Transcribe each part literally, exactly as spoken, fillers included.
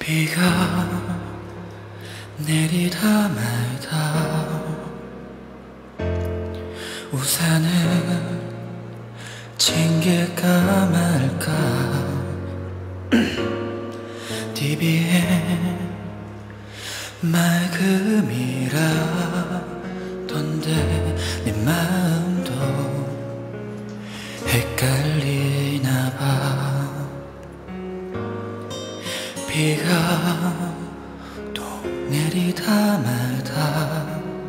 비가 내리다 말다 우산을 챙길까 말까 티비에 맑음이라던데 내 마음도 헷갈리나봐. 비가 또 내리다 말다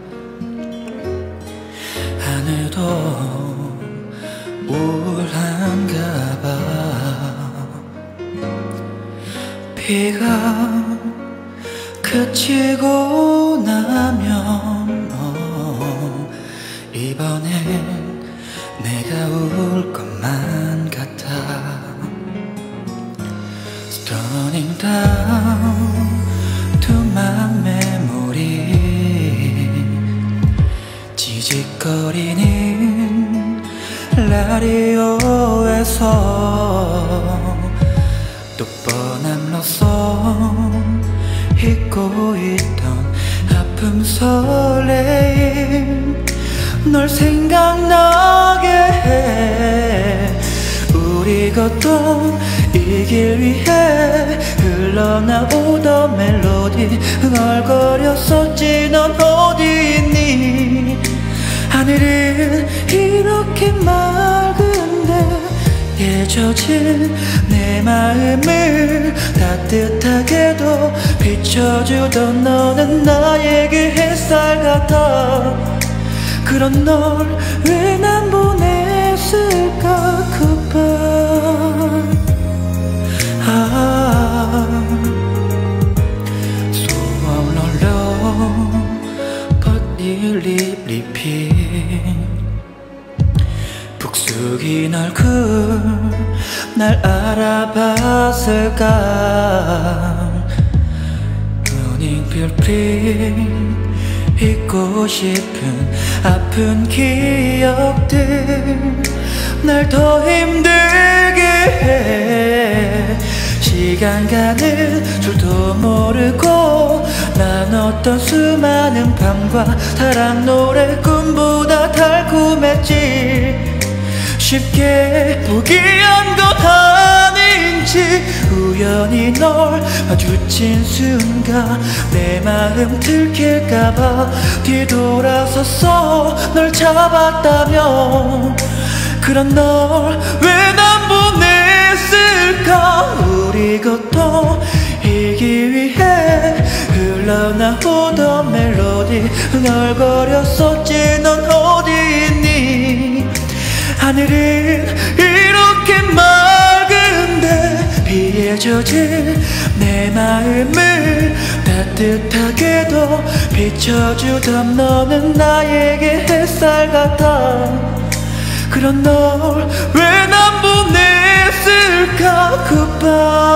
하늘도 우울한가봐. 비가 그치고 나면 어, 이번엔 내가 울 것만 같아. Running down to my memory 지직거리는 라디오에서 또 뻔함로써 잊고 있던 아픔 설레임 널 생각나게 해. 우리 걷던 이 길 위에 흘러나오던 멜로디 흥얼거렸었지. 넌 어디 있니? 하늘은 이렇게 맑은데 깨져진 내 마음을 따뜻하게도 비춰주던 너는 나에게 햇살 같아. 그런 널 왜 난 보냈을까. Goodbye. 아, 소원 올려 But you leave repeat 북숙인 얼굴 날 알아봤을까. Morning 빌빌 잊고 싶은 아픈 기억들 날 더 힘들게 해. 시간 가는 줄도 모르고 나눴던 수많은 밤과 사랑 노래 꿈보다 달콤했지. 쉽게 포기한 것 아닌지 우연히 널 마주친 순간 내 마음 들킬까봐 뒤돌아서서 널 잡았다면 그런 널 왜 난 보냈을까. 우리 걷던 이 길 위에 흘러나오던 멜로디 흥얼거렸었지. 넌 어디 있니? 하늘은 이렇게 맑은데 비에 젖은 내 마음을 따뜻하게도 비춰주던 너는 나에게 햇살 같아. 그런 널 왜 난 보냈을까. Goodbye.